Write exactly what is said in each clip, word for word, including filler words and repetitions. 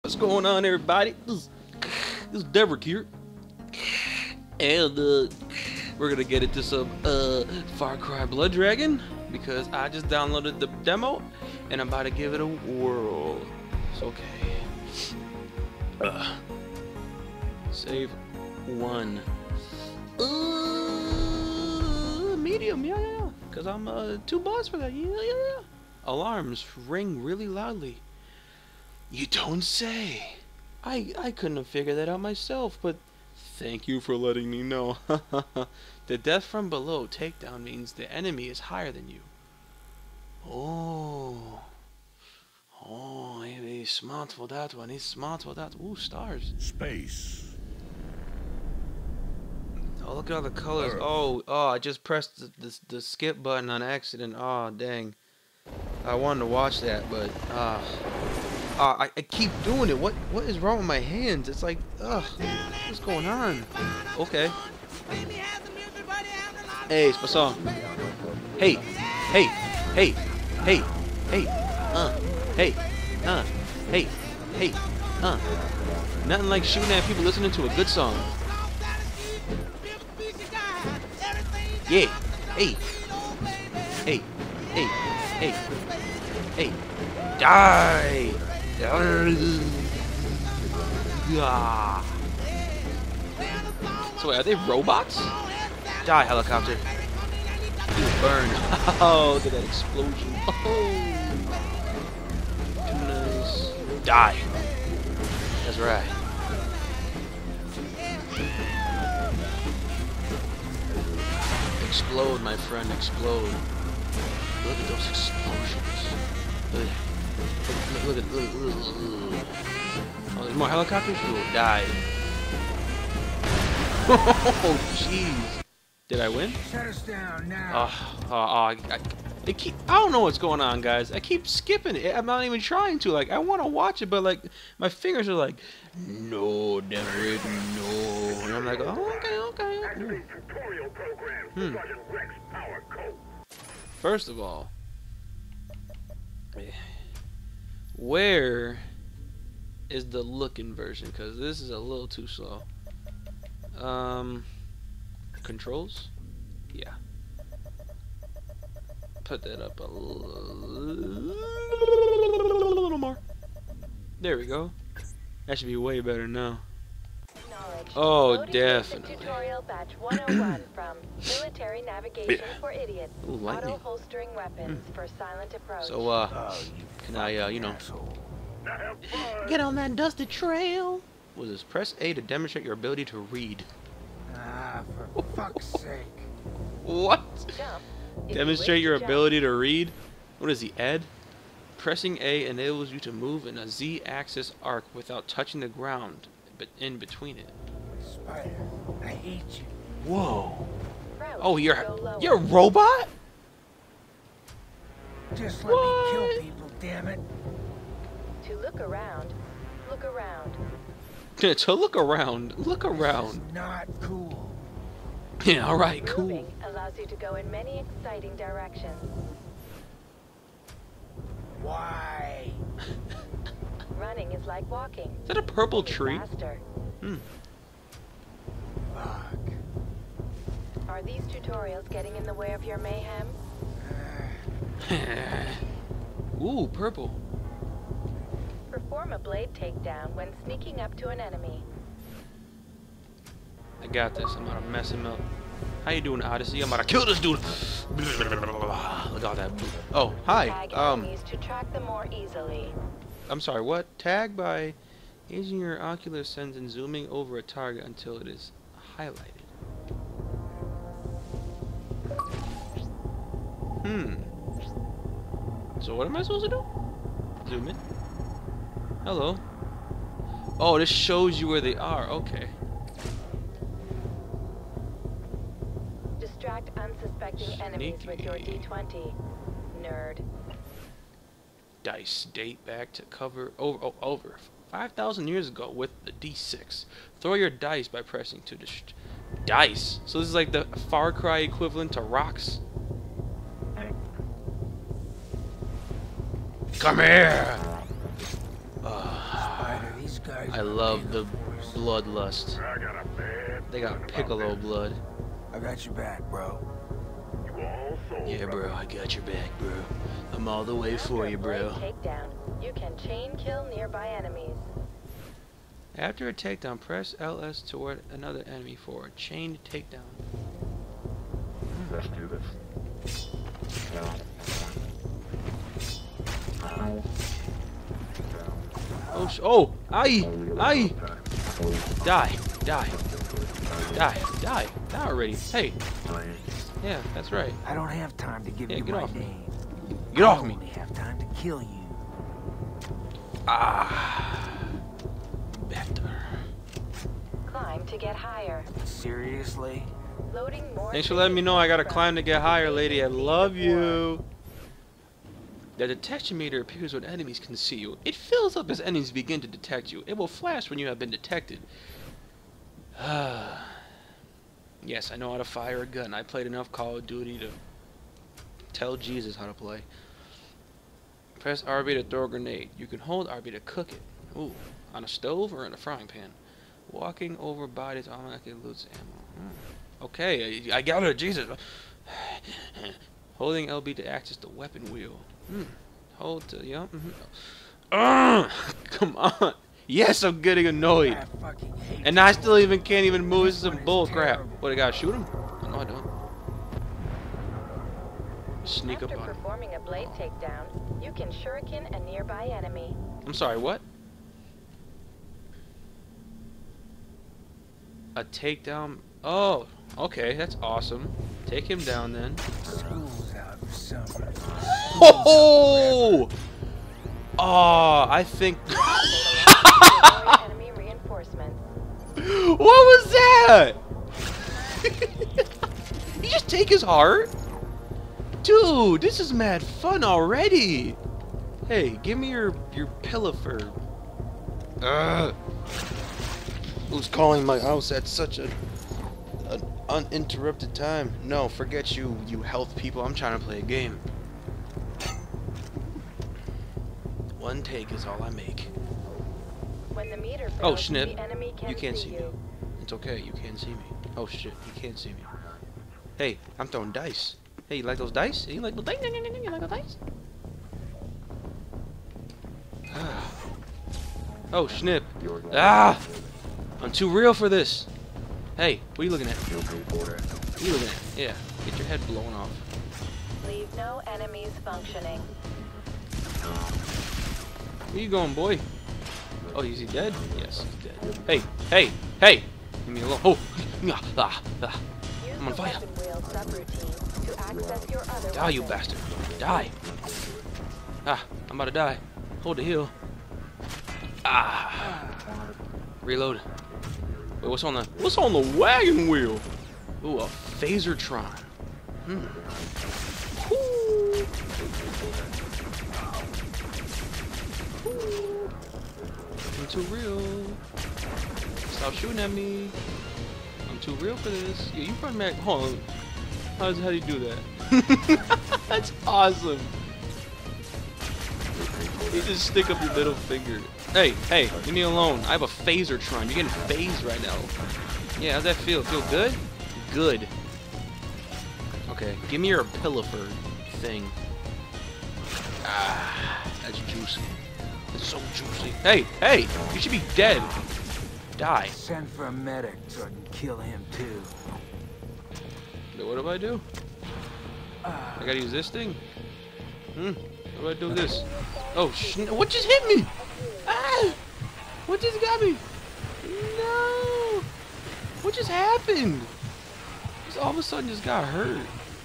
What's going on, everybody? This, this is Devrick here, and uh, we're gonna get into some uh, Far Cry Blood Dragon because I just downloaded the demo and I'm about to give it a whirl. It's okay. Uh, save one. Uh, medium, yeah, yeah, yeah. Cause I'm uh, too boss for that. Yeah, yeah, yeah. Alarms ring really loudly. You don't say. I I couldn't have figured that out myself, but thank you for letting me know. The death from below takedown means the enemy is higher than you. Oh. Oh, he- he's smart for that one. He's smart for that. Ooh, stars. Space. Oh, look at all the colors. Oh, oh, I just pressed the, the, the skip button on accident. Oh, dang. I wanted to watch that, but ah. Uh, I, I keep doing it. What what is wrong with my hands? It's like, ugh, what's going on? Okay. Hey, it's my song. Hey, hey, hey, hey, hey, uh, hey, uh, hey, hey, uh. Nothing like shooting at people listening to a good song. Yeah, hey, hey, hey, hey, hey, die! Ah. So wait, are they robots? Die, helicopter. You burn. Oh, look at that explosion. Oh. Too nice. Die. That's right. Explode, my friend, explode. Look at those explosions. Look at Look, look at look, look, look. Oh, there's more helicopters? Ooh, die. Oh, jeez. Did I win? Shut us down now. Oh, oh, oh I, I, I keep. I don't know what's going on, guys. I keep skipping it. I'm not even trying to. Like, I want to watch it, but like, my fingers are like, no, Derek, no. And I'm like, oh, okay, okay. Hmm. First of all. Where is the looking version? Because this is a little too slow. Um, controls? Yeah. Put that up a little more. There we go. That should be way better now. Oh, definitely. Tutorial batch one oh one from Military Navigation Yeah. for Idiots. Ooh, lightning. Auto holstering weapons Mm. for silent approach. So, uh, Oh, you can I, uh, you know, asshole. get on that dusty trail? What is this? Press A to demonstrate your ability to read. Ah, for fuck's sake. What? Jump. If you Demonstrate wish your to jump. ability to read? What is the Ed? Pressing A enables you to move in a Z-axis arc without touching the ground, but in between it. Spider, I hate you. Whoa. Crouch Oh, to you're go lower. you're a robot? Just let What? me kill people, damn it. To look around, look around. To look around. Look around. This is not cool. Yeah, alright, cool. Moving allows you to go in many exciting directions. Why? Running is like walking. Is that a purple only tree? Faster. Hmm. Fuck. Are these tutorials getting in the way of your mayhem? Ooh, purple. Perform a blade takedown when sneaking up to an enemy. I got this. I'm gonna mess him up. How you doing, Odyssey? I'm gonna kill this dude. Look at all that. Oh, hi. Tag Um, enemies to track them more easily. I'm sorry. What? Tag by using your ocular sense and zooming over a target until it is highlighted. Hmm. So what am I supposed to do? Zoom in. Hello. Oh, this shows you where they are. Okay. Distract unsuspecting enemies with your Sneaky. D twenty. Nerd. Dice date back to cover over oh, over five thousand years ago with the D six. Throw your dice by pressing to dist dice. So this is like the Far Cry equivalent to rocks. Come here. Uh, Spider, guys I are love the big force. bloodlust. I got a bad They got Piccolo blood. I got your back, bro. You also Yeah, bro, I got your back, bro. I'm all the way for After you, a blade bro. takedown, you can chain kill nearby enemies. After a takedown, press L S toward another enemy for a chained takedown. Let's do this. Oh, sh oh, aye, aye. Die, die, die, die, die already. Hey, yeah, that's right. I don't have time to give Yeah, you get my off me. name. Get off I me. only have time to kill you. Ah, better. Climb to get higher. Seriously? Loading more. Thanks for letting me know I gotta climb to get higher, lady. I love War. you. The detection meter appears when enemies can see you. It fills up as enemies begin to detect you. It will flash when you have been detected. Yes, I know how to fire a gun. I played enough Call of Duty to tell Jesus how to play. Press R B to throw a grenade. You can hold R B to cook it. Ooh, on a stove or in a frying pan. Walking over bodies automatically loots ammo. Hmm. Okay, I, I got it. Jesus. Holding L B to access the weapon wheel. Hmm. Hold to yeah. Mm-hmm. Ugh! Come on. Yes, I'm getting annoyed. I fucking hate And you. I still even can't even move. This is some This one is bull crap. terrible. What, I gotta shoot him? Oh, no, I don't. Sneak After up on him. performing a blade takedown, you can shuriken a nearby enemy. I'm sorry, what? A takedown? Oh, okay, that's awesome. Take him down then. School's out for summer. Oh! Oh, I think. Avoid enemy reinforcements. What was that? You just take his heart? Dude, this is mad fun already. Hey, give me your your pillow fur. Ugh. Who's calling my house at such a an uninterrupted time? No, forget you, you health people. I'm trying to play a game. One take is all I make. When the meter Oh, fails, snip. the enemy can You can't see see me. you. It's okay, you can't see me. Oh shit, you can't see me. Hey, I'm throwing dice. Hey, you like those dice? You like those dice? You like those dice? Oh, snip. Ah! I'm too real for this. Hey, what are you looking at? What are you looking at? Yeah, get your head blown off. Leave no enemies functioning. Where you going, boy? Oh, is he dead? Yes, he's dead. Hey, hey, hey! Leave me alone. Oh! Ah, ah, ah. Use I'm on the fire. weapon wheel subroutine to access your other Die, you weapon. bastard. Die. Ah, I'm about to die. Hold the hill. Ah. Reload. Wait, what's on the what's on the wagon wheel? Ooh, a phasertron. Hmm. Ooh. Ooh. I'm too real. Stop shooting at me. I'm too real for this. Yeah, you run back. Hold on. How does how do you do that? That's awesome. You just stick up your middle finger. Hey, hey, leave me alone. I have a phasertron. You're getting phased right now. Yeah, how's that feel? Feel good? Good. Okay, give me your Pillowford thing. Ah, that's juicy. That's so juicy. Hey, hey, you should be dead. Die. Send for a medic so I can kill him too. What do I do? I gotta use this thing? Hmm? What do I do with this? Oh, sh what just hit me? Ah! What just got me? No! What just happened? Just all of a sudden just got hurt.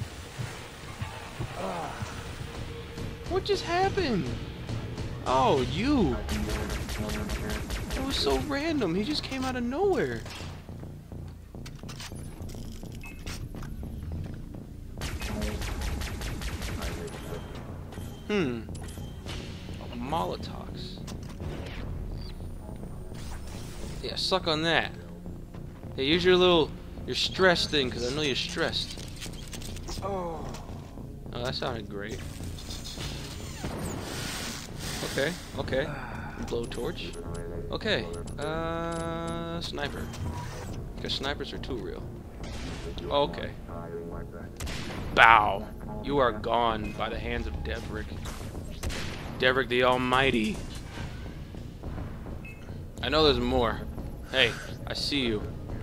Ah. What just happened? Oh, you. It was so random. He just came out of nowhere. Hmm. Molotovs. Yeah, suck on that. Hey, use your little, your stress thing, because I know you're stressed. Oh. Oh, that sounded great. Okay, okay. Blowtorch. Okay, uh, sniper. Because snipers are too real. Okay. Bow. You are gone by the hands of Devrick. Devrick the Almighty. I know there's more. Hey, I see you.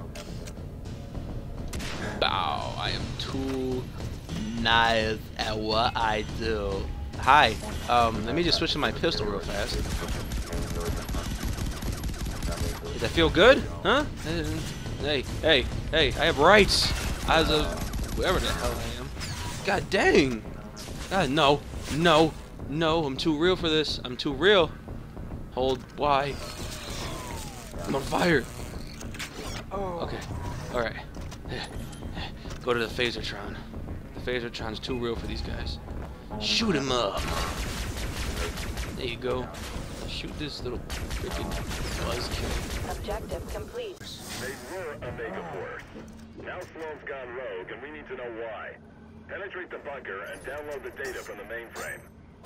Bow. I am too nice at what I do. Hi. Um, let me just switch to my pistol real fast. Does that feel good? Huh? Hey, hey, hey, I have rights as of whoever the hell I am. God dang. God, no, no, no, I'm too real for this. I'm too real. Hold Y. I'm on fire. Okay, alright. Go to the Phasertron. The Phasertron's too real for these guys. Shoot him up. There you go. Shoot this little freaking buzzkill. Objective complete. They were a Megaforce. Now Sloan's gone rogue, and we need to know why. Penetrate the bunker and download the data from the mainframe.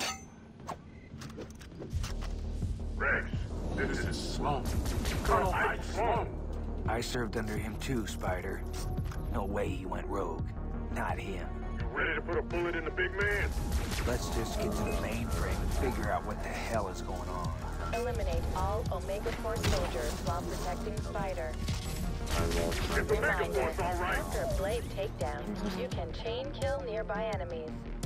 Rex, this is Sloan. Colonel Ike Sloan. I served under him too, Spider. No way he went rogue. Not him. You ready to put a bullet in the big man? Let's just get to the mainframe and figure out what the hell is going on. Eliminate all Omega Force soldiers while protecting Spider. Get the Reminder, Megaforce all right. after a blade takedown, you can chain kill nearby enemies.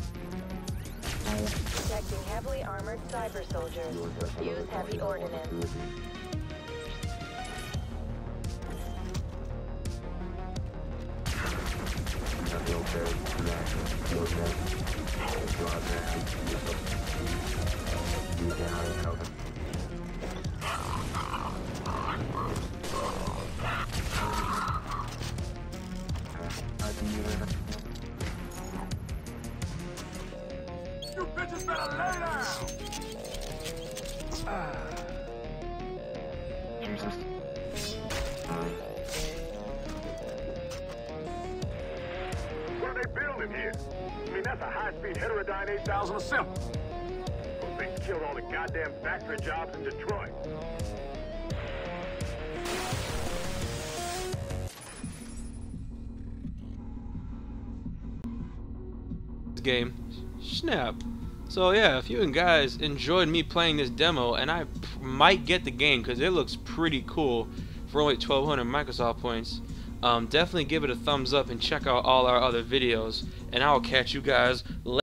Protecting heavily armored cyber soldiers. Use heavy ordnance. You bitches better lay down! What are they building here? I mean, that's a high-speed heterodyne eight thousand assemble. Those things killed all the goddamn factory jobs in Detroit. Game. Snap. So yeah, if you guys enjoyed me playing this demo, and I p might get the game because it looks pretty cool for only twelve hundred Microsoft points, um, definitely give it a thumbs up and check out all our other videos, and I'll catch you guys later.